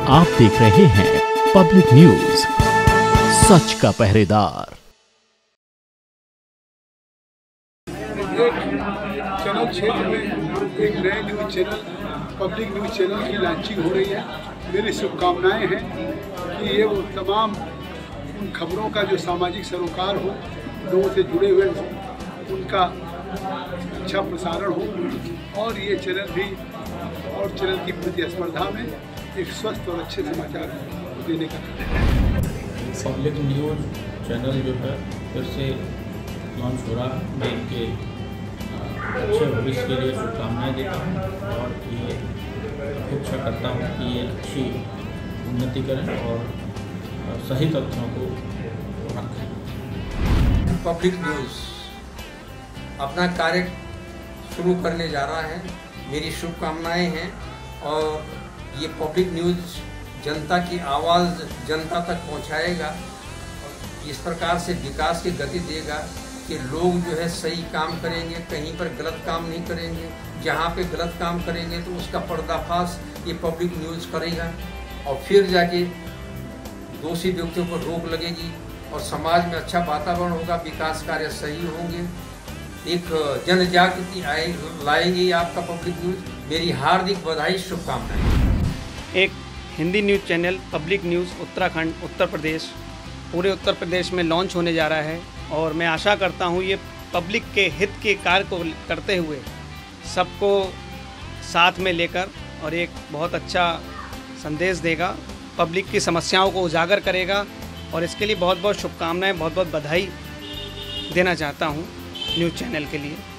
आप देख रहे हैं पब्लिक न्यूज, सच का पहरेदार। चैनल क्षेत्र में एक नए news channel public news channel की लॉन्चिंग हो रही है। मेरी शुभकामनाएं हैं कि ये वो तमाम उन खबरों का जो सामाजिक सरोकार हो, लोगों से जुड़े हुए उनका अच्छा प्रसारण हो और ये चैनल भी और चैनल की प्रतिस्पर्धा में एक स्वस्थ और अच्छे समाचार देने का। पब्लिक न्यूज चैनल जो है फिर से लॉन्च हो रहा है। मैं इनके अच्छे भविष्य के लिए शुभकामनाएं देता हूँ और ये अपेक्षा करता हूँ कि ये अच्छी उन्नति करें और सही तथ्यों को रखें। पब्लिक न्यूज़ अपना कार्य शुरू करने जा रहा है। मेरी शुभकामनाएं हैं और ये पब्लिक न्यूज़ जनता की आवाज़ जनता तक पहुंचाएगा। इस प्रकार से विकास की गति देगा कि लोग जो है सही काम करेंगे, कहीं पर गलत काम नहीं करेंगे। जहाँ पे गलत काम करेंगे तो उसका पर्दाफाश ये पब्लिक न्यूज़ करेगा और फिर जाके दोषी व्यक्तियों पर रोक लगेगी और समाज में अच्छा वातावरण होगा, विकास कार्य सही होंगे, एक जन जागृति लाएंगे आपका पब्लिक न्यूज़। मेरी हार्दिक बधाई, शुभकामनाएं। एक Hindi news channel public news Uttarakhand Uttar Pradesh पूरे उत्तर प्रदेश में लॉन्च होने जा रहा है और मैं आशा करता हूँ ये पब्लिक के हित के कार्य को करते हुए सबको साथ में लेकर और एक बहुत अच्छा संदेश देगा, पब्लिक की समस्याओं को उजागर करेगा और इसके लिए बहुत बहुत शुभकामनाएं, बहुत बहुत बधाई देना चाहता हूँ न्यूज़ चैनल के लिए।